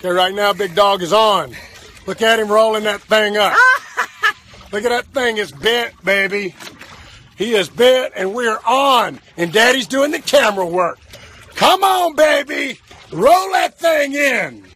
Okay, right now, Big Dog is on. Look at him rolling that thing up. Look at that thing, it's bit, baby. He is bit, and we're on. And Daddy's doing the camera work. Come on, baby. Roll that thing in.